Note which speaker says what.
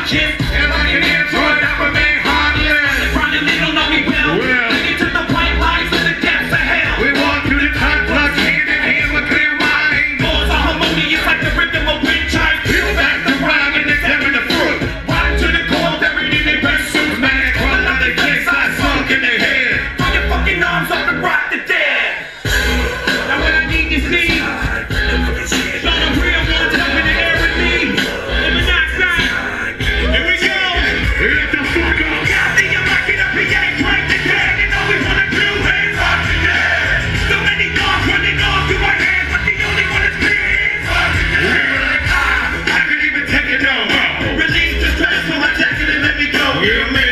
Speaker 1: watching. And I can answer it, I remain heartless. Running, they don't know me well. Leading to the white lights and the depths of hell. We walk through the conflict, hand in hand with clear minds. Laws are harmonious like the rhythm of wind chimes. Peel back the rhyme and examine the fruit. Rhyme to the core, buried in their best suits. Man, crawling out their kicks, I sunk in their head. Throw your fucking arms up and rock the dead. Now what I need to see, show the real ones up in the air with me. Living outside. Here we go. Hit the fuck up. Got me, I'm rocking up, he ain't break the dead. You know we wanna do hands up the dead. So many dogs running off through my hands, but the only one that's clear is up the dead. I couldn't even take it no more. Release the stress, so I jack it and let me go. Yeah, man.